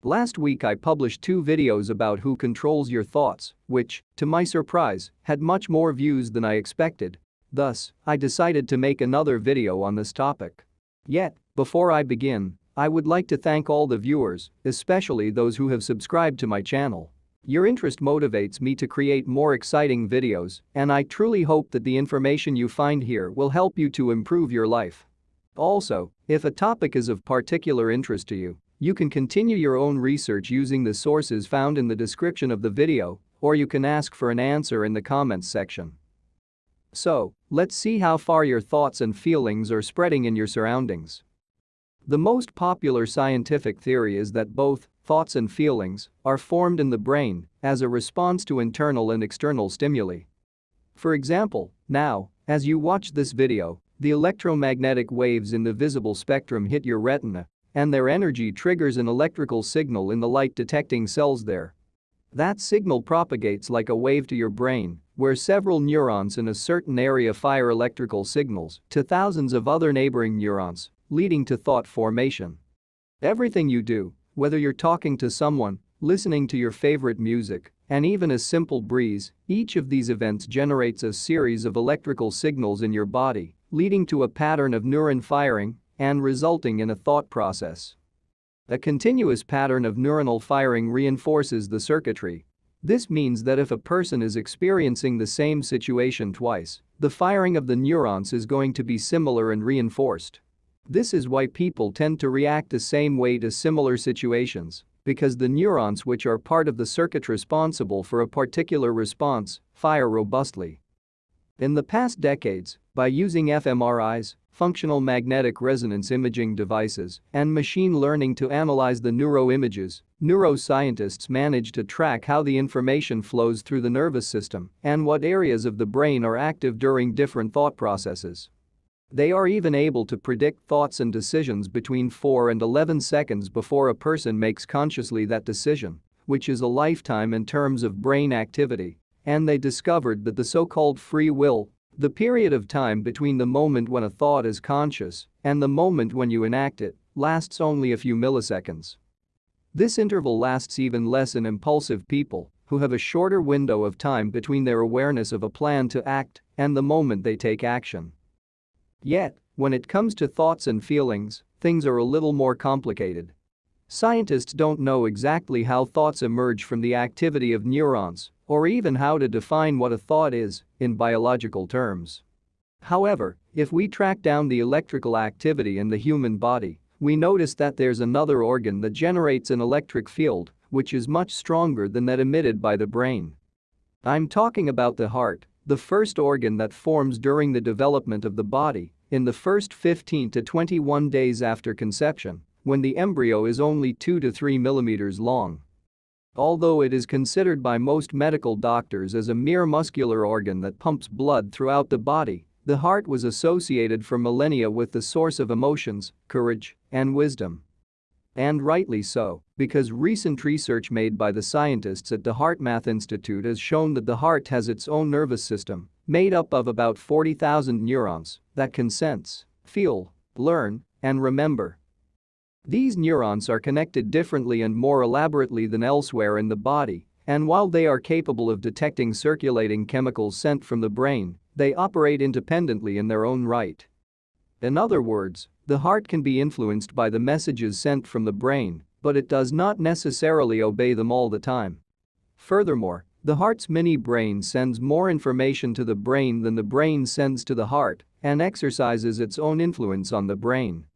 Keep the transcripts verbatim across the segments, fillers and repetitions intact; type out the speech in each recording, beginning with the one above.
Last week I published two videos about who controls your thoughts, which, to my surprise, had much more views than I expected. Thus, I decided to make another video on this topic. Yet, before I begin, I would like to thank all the viewers, especially those who have subscribed to my channel. Your interest motivates me to create more exciting videos, and I truly hope that the information you find here will help you to improve your life. Also, if a topic is of particular interest to you, you can continue your own research using the sources found in the description of the video, or you can ask for an answer in the comments section. So, let's see how far your thoughts and feelings are spreading in your surroundings. The most popular scientific theory is that both thoughts and feelings are formed in the brain as a response to internal and external stimuli. For example, now, as you watch this video, the electromagnetic waves in the visible spectrum hit your retina, and their energy triggers an electrical signal in the light-detecting cells there. That signal propagates like a wave to your brain, where several neurons in a certain area fire electrical signals to thousands of other neighboring neurons, leading to thought formation. Everything you do, whether you're talking to someone, listening to your favorite music, and even a simple breeze, each of these events generates a series of electrical signals in your body, leading to a pattern of neuron firing and resulting in a thought process. A continuous pattern of neuronal firing reinforces the circuitry. This means that if a person is experiencing the same situation twice, the firing of the neurons is going to be similar and reinforced. This is why people tend to react the same way to similar situations, because the neurons which are part of the circuit responsible for a particular response fire robustly. In the past decades, by using fMRIs, functional magnetic resonance imaging devices, and machine learning to analyze the neuroimages, neuroscientists manage to track how the information flows through the nervous system and what areas of the brain are active during different thought processes. They are even able to predict thoughts and decisions between four and eleven seconds before a person makes consciously that decision, which is a lifetime in terms of brain activity, and they discovered that the so-called free will, the period of time between the moment when a thought is conscious and the moment when you enact it, lasts only a few milliseconds. This interval lasts even less in impulsive people, who have a shorter window of time between their awareness of a plan to act and the moment they take action. Yet, when it comes to thoughts and feelings, things are a little more complicated. Scientists don't know exactly how thoughts emerge from the activity of neurons, or even how to define what a thought is, in biological terms. However, if we track down the electrical activity in the human body, we notice that there's another organ that generates an electric field, which is much stronger than that emitted by the brain. I'm talking about the heart, the first organ that forms during the development of the body, in the first fifteen to twenty-one days after conception, when the embryo is only two to three millimeters long. Although it is considered by most medical doctors as a mere muscular organ that pumps blood throughout the body, the heart was associated for millennia with the source of emotions, courage, and wisdom. And rightly so, because recent research made by the scientists at the HeartMath Institute has shown that the heart has its own nervous system, made up of about forty thousand neurons, that can sense, feel, learn, and remember. These neurons are connected differently and more elaborately than elsewhere in the body, and while they are capable of detecting circulating chemicals sent from the brain, they operate independently in their own right. In other words, the heart can be influenced by the messages sent from the brain, but it does not necessarily obey them all the time. Furthermore, the heart's mini-brain sends more information to the brain than the brain sends to the heart and exercises its own influence on the brain.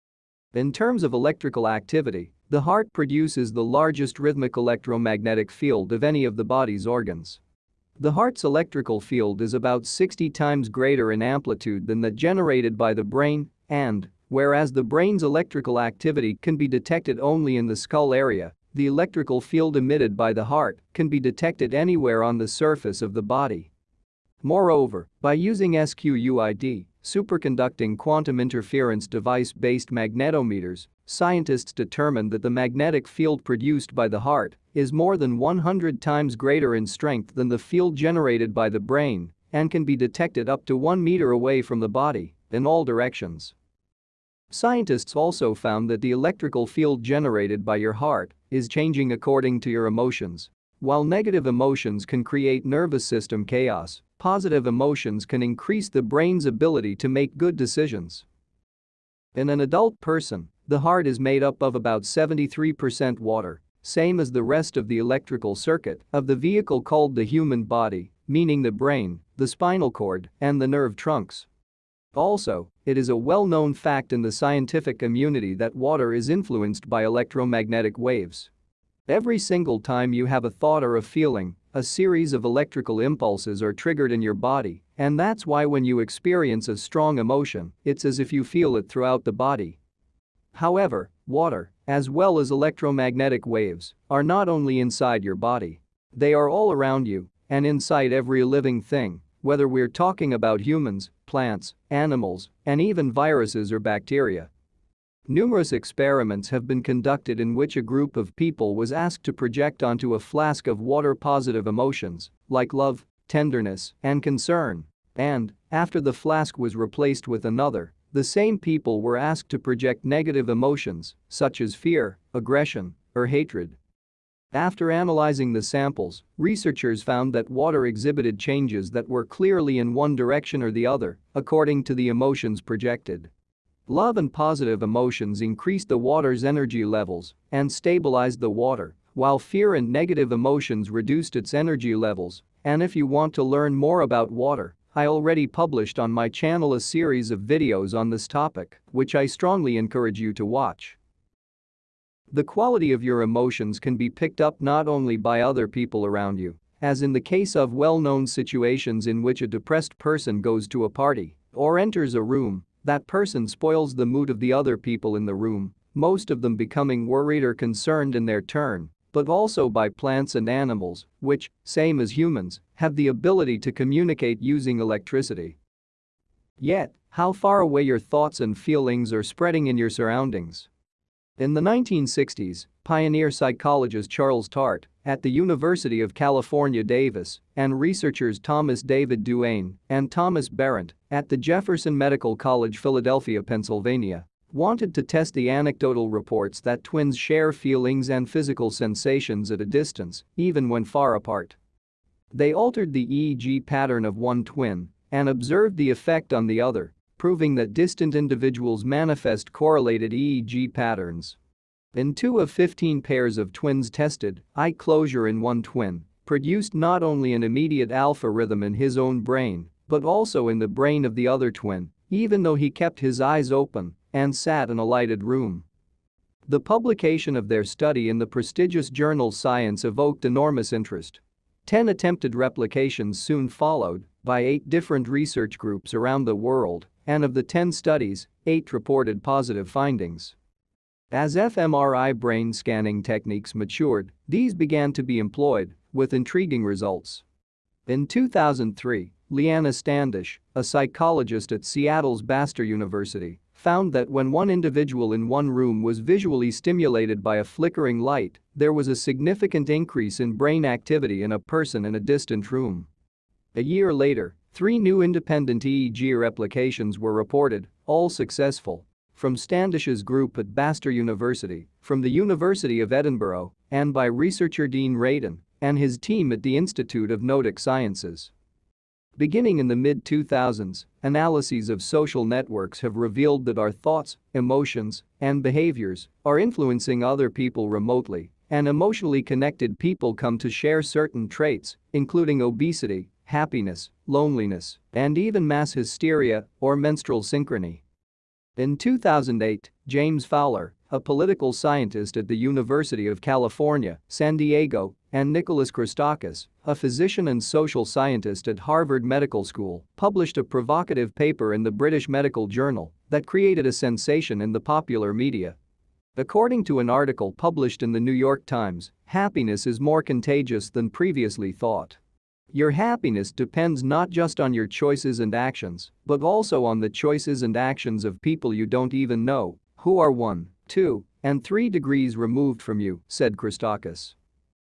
In terms of electrical activity, the heart produces the largest rhythmic electromagnetic field of any of the body's organs. The heart's electrical field is about sixty times greater in amplitude than that generated by the brain, and, whereas the brain's electrical activity can be detected only in the skull area, the electrical field emitted by the heart can be detected anywhere on the surface of the body. Moreover, by using S Q U I D, superconducting quantum interference device-based magnetometers, scientists determined that the magnetic field produced by the heart is more than one hundred times greater in strength than the field generated by the brain and can be detected up to one meter away from the body, in all directions. Scientists also found that the electrical field generated by your heart is changing according to your emotions. While negative emotions can create nervous system chaos, positive emotions can increase the brain's ability to make good decisions. In an adult person, the heart is made up of about seventy-three percent water, same as the rest of the electrical circuit of the vehicle called the human body, meaning the brain, the spinal cord, and the nerve trunks. Also, it is a well-known fact in the scientific community that water is influenced by electromagnetic waves. Every single time you have a thought or a feeling, a series of electrical impulses are triggered in your body, and that's why when you experience a strong emotion, it's as if you feel it throughout the body. However, water, as well as electromagnetic waves, are not only inside your body. They are all around you and inside every living thing, whether we're talking about humans, plants, animals, and even viruses or bacteria. Numerous experiments have been conducted in which a group of people was asked to project onto a flask of water positive emotions, like love, tenderness, and concern. And, after the flask was replaced with another, the same people were asked to project negative emotions, such as fear, aggression, or hatred. After analyzing the samples, researchers found that water exhibited changes that were clearly in one direction or the other, according to the emotions projected. Love and positive emotions increased the water's energy levels and stabilized the water, while fear and negative emotions reduced its energy levels. And if you want to learn more about water, I already published on my channel a series of videos on this topic, which I strongly encourage you to watch. The quality of your emotions can be picked up not only by other people around you, as in the case of well-known situations in which a depressed person goes to a party or enters a room. That person spoils the mood of the other people in the room, most of them becoming worried or concerned in their turn, but also by plants and animals, which, same as humans, have the ability to communicate using electricity. Yet, how far away your thoughts and feelings are spreading in your surroundings. In the nineteen sixties, pioneer psychologist Charles Tart at the University of California, Davis, and researchers Thomas David Duane and Thomas Berendt at the Jefferson Medical College, Philadelphia, Pennsylvania, wanted to test the anecdotal reports that twins share feelings and physical sensations at a distance, even when far apart. They altered the E E G pattern of one twin and observed the effect on the other, proving that distant individuals manifest correlated E E G patterns. In two of fifteen pairs of twins tested, eye closure in one twin produced not only an immediate alpha rhythm in his own brain, but also in the brain of the other twin, even though he kept his eyes open and sat in a lighted room. The publication of their study in the prestigious journal Science evoked enormous interest. Ten attempted replications soon followed by eight different research groups around the world, and of the ten studies, eight reported positive findings. As fMRI brain scanning techniques matured, these began to be employed, with intriguing results. In two thousand three, Liana Standish, a psychologist at Seattle's Bastyr University, found that when one individual in one room was visually stimulated by a flickering light, there was a significant increase in brain activity in a person in a distant room. A year later, three new independent E E G replications were reported, all successful, from Standish's group at Bastyr University, from the University of Edinburgh, and by researcher Dean Radin and his team at the Institute of Noetic Sciences. Beginning in the mid two thousands, analyses of social networks have revealed that our thoughts, emotions, and behaviors are influencing other people remotely, and emotionally connected people come to share certain traits, including obesity, happiness, loneliness, and even mass hysteria or menstrual synchrony. In two thousand eight, James Fowler, a political scientist at the University of California, San Diego, and Nicholas Christakis, a physician and social scientist at Harvard Medical School, published a provocative paper in the British Medical Journal that created a sensation in the popular media. According to an article published in the New York Times, happiness is more contagious than previously thought. Your happiness depends not just on your choices and actions, but also on the choices and actions of people you don't even know, who are one, two, and three degrees removed from you, said Christakis.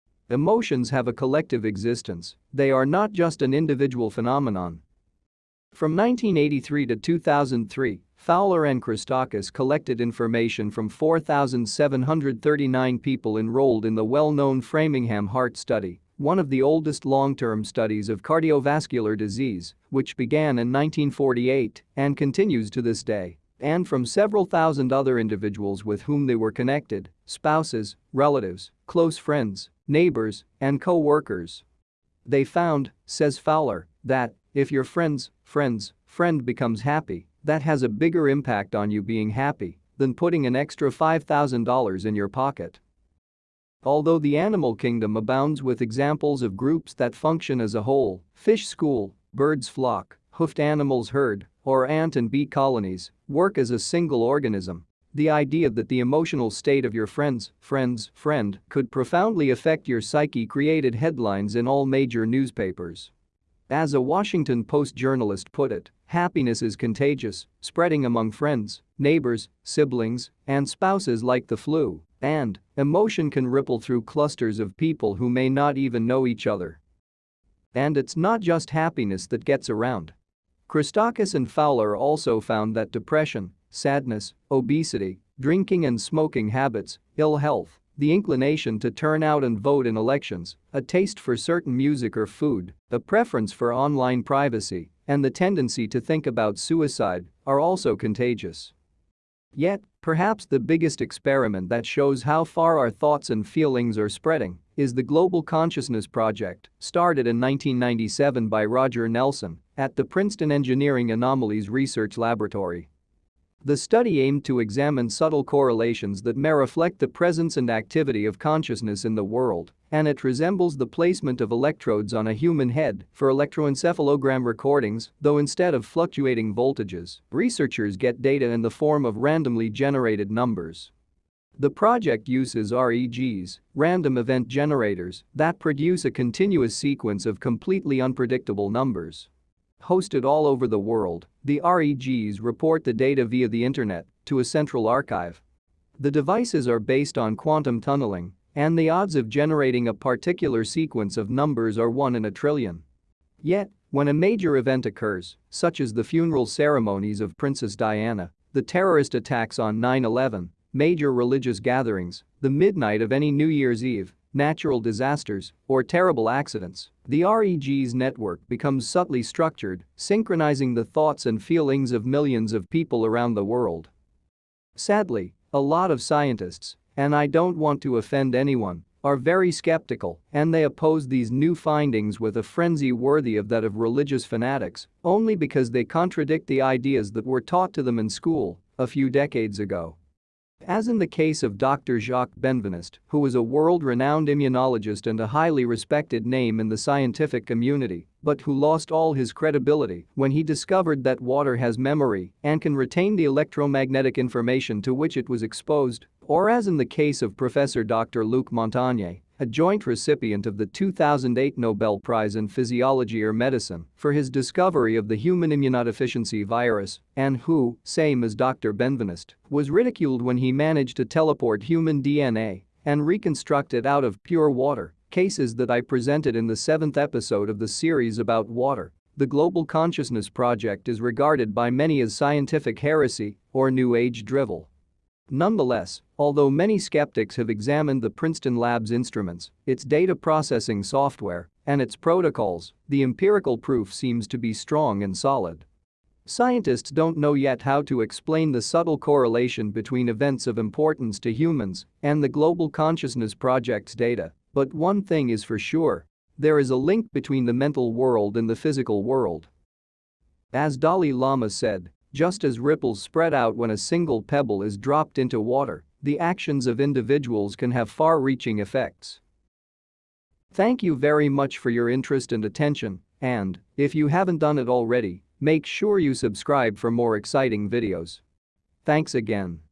Emotions have a collective existence, they are not just an individual phenomenon. From nineteen eighty-three to two thousand three, Fowler and Christakis collected information from four thousand seven hundred thirty-nine people enrolled in the well-known Framingham Heart Study, one of the oldest long-term studies of cardiovascular disease, which began in nineteen forty-eight and continues to this day, and from several thousand other individuals with whom they were connected: spouses, relatives, close friends, neighbors, and co-workers. They found, says Fowler, that if your friend's friend's friend becomes happy, that has a bigger impact on you being happy than putting an extra five thousand dollars in your pocket. Although the animal kingdom abounds with examples of groups that function as a whole, fish school, birds flock, hoofed animals herd, or ant and bee colonies work as a single organism, the idea that the emotional state of your friend's friend's friend could profoundly affect your psyche created headlines in all major newspapers. As a Washington Post journalist put it, happiness is contagious, spreading among friends, neighbors, siblings, and spouses like the flu, and emotion can ripple through clusters of people who may not even know each other. And it's not just happiness that gets around. Christakis and Fowler also found that depression, sadness, obesity, drinking and smoking habits, ill health, the inclination to turn out and vote in elections, a taste for certain music or food, a preference for online privacy, and the tendency to think about suicide are also contagious. Yet, perhaps the biggest experiment that shows how far our thoughts and feelings are spreading is the Global Consciousness Project, started in nineteen ninety-seven by Roger Nelson at the Princeton Engineering Anomalies Research Laboratory. The study aimed to examine subtle correlations that may reflect the presence and activity of consciousness in the world, and it resembles the placement of electrodes on a human head for electroencephalogram recordings, though instead of fluctuating voltages, researchers get data in the form of randomly generated numbers. The project uses R E Gs, random event generators, that produce a continuous sequence of completely unpredictable numbers. Hosted all over the world, the R E Gs report the data via the internet to a central archive. The devices are based on quantum tunneling, and the odds of generating a particular sequence of numbers are one in a trillion. Yet, when a major event occurs, such as the funeral ceremonies of Princess Diana, the terrorist attacks on nine eleven, major religious gatherings, the midnight of any New Year's Eve, natural disasters, or terrible accidents, the R E G's network becomes subtly structured, synchronizing the thoughts and feelings of millions of people around the world. Sadly, a lot of scientists, and I don't want to offend anyone, are very skeptical, and they oppose these new findings with a frenzy worthy of that of religious fanatics, only because they contradict the ideas that were taught to them in school a few decades ago. As in the case of Doctor Jacques Benveniste, who was a world-renowned immunologist and a highly respected name in the scientific community, but who lost all his credibility when he discovered that water has memory and can retain the electromagnetic information to which it was exposed, or as in the case of Professor Doctor Luc Montagnier, a joint recipient of the two thousand eight Nobel Prize in Physiology or Medicine for his discovery of the human immunodeficiency virus, and who, same as Doctor Benveniste, was ridiculed when he managed to teleport human D N A and reconstruct it out of pure water, cases that I presented in the seventh episode of the series about water. The Global Consciousness Project is regarded by many as scientific heresy or New Age drivel. Nonetheless, although many skeptics have examined the Princeton Labs instruments, its data processing software, and its protocols, the empirical proof seems to be strong and solid. Scientists don't know yet how to explain the subtle correlation between events of importance to humans and the Global Consciousness Project's data, but one thing is for sure: there is a link between the mental world and the physical world. As Dalai Lama said, just as ripples spread out when a single pebble is dropped into water, the actions of individuals can have far-reaching effects. Thank you very much for your interest and attention, and, if you haven't done it already, make sure you subscribe for more exciting videos. Thanks again.